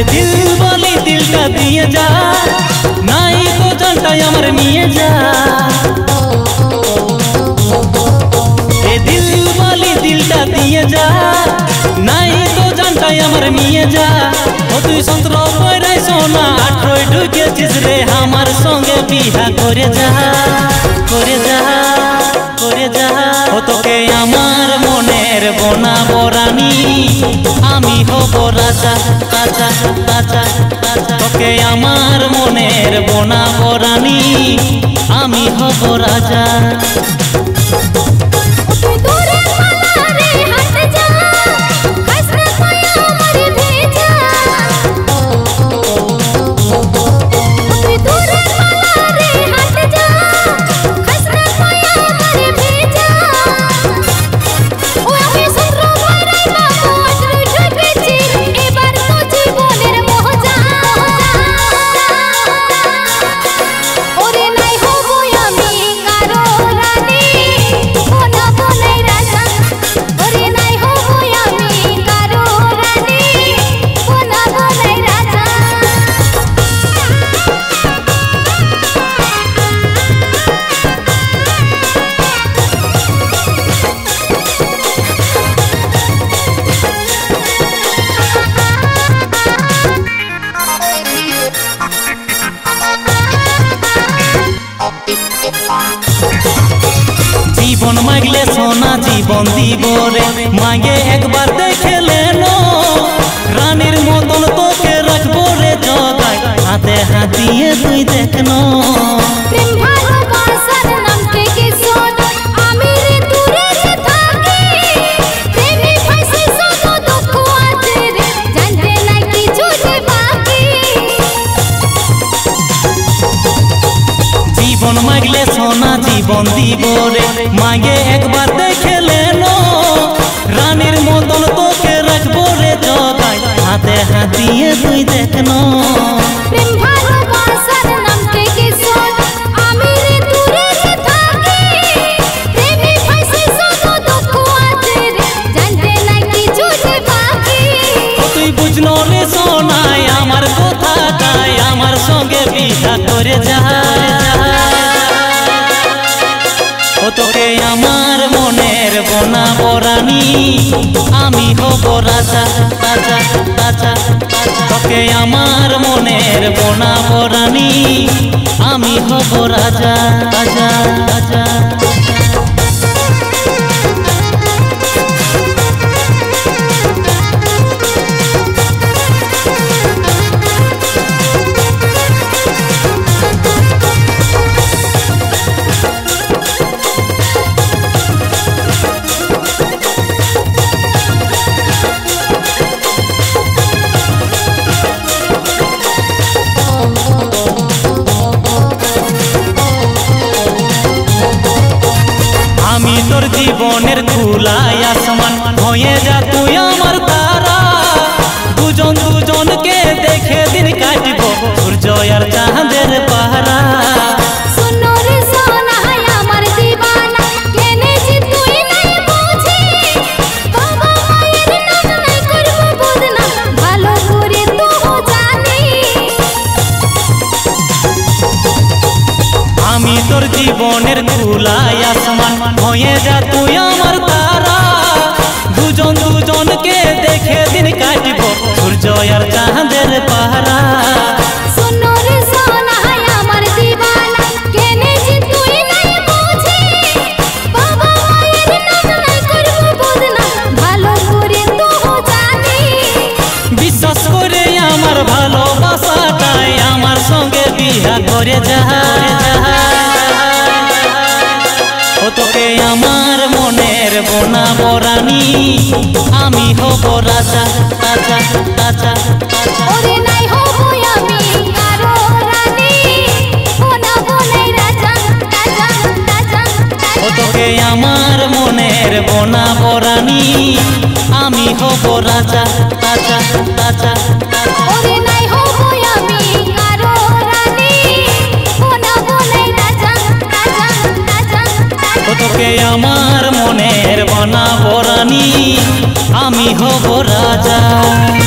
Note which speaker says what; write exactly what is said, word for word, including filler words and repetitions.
Speaker 1: दिल वाली दिलटा দিয়ে যা নাই তো জানটাই আমার নিয়ে যা এ দিল वाली দিলটা দিয়ে যা নাই তো জানটাই আমার নিয়ে যা ও তুই সতেরো কইরাই সোনা আঠারোয় ঢুকেছিস রে আমার সঙ্গে বিয়া করে যা করে যা করে যা ও তোকে আমার মনের বনাবো রানী আমি হব রাজা রাজা রাজা রাজা তোকে আমার মনের বনাবো রানী আমি হব রাজা জীবন মাগলে সোনা জীবন দিব রে মাগে একবার দেখে লেনো রানীর মতন তোকে রাখবো রে জগায় হাতে হাত দিয়ে তুই দেখনো প্রেম ভালোবাসার নাম থেকে শোন আমি রে দূরে যে থাকি প্রেমে ফাঁসি শোনো দুঃখ আছে রে জানতে নাই কিছু যে বাকি জীবন মাগলে সোনা জীবন দিব রে মাগে একবার দেখে লেনো রানীর মতন তোকে রাখবো রে জগায় হাতে হাত দিয়ে তুই দেখনো প্রেম ভালোবাসার নাম থেকে শোন আমি রে দূরে যে থাকি প্রেমে ফাঁসি শোনো দুঃখ আছে রে জানতে নাই কিছু যে বাকি তুই বুঝনো রে সোনাই আমার কথাটাই আমার সঙ্গে বিয়া করে যা ও তোকে আমার মনের বনাবো রানী আমি হব রাজা রাজা রাজা তোকে আমার মনের বনাবো রানী আমি হব রাজা রাজা রাজা তোর জীবনের খোলা আসমান হয়ে যা তুই আমার তারা দুজন দুজনকে দেখে দিন কাটব সূর্য আর চাঁদের পাহারা আমি তোর জীবনের খোলা আসমান হয়ে যা তুই আমার তারা দুজন দুজনকে দেখে দিন কাটব সূর্য আর চাঁদের পাহারা বিশ্বাস করে আমার ভালোবাসাটাই আমার সঙ্গে বিয়া করে যা ও তোকে আমার মনের বনাবো রানী আমি হব রাজা রাজা রাজা ওরে নাই হব আমি কারো রানী বনাবো নাই রাজা রাজা রাজা ও তোকে আমার মনের বনাবো রানী আমি হব রাজা রাজা রাজা ওরে নাই হব আমি কারো রানী বনাবো নাই রাজা রাজা রাজা তোকে আমার মনের বনাবো রানী আমি হব রাজা।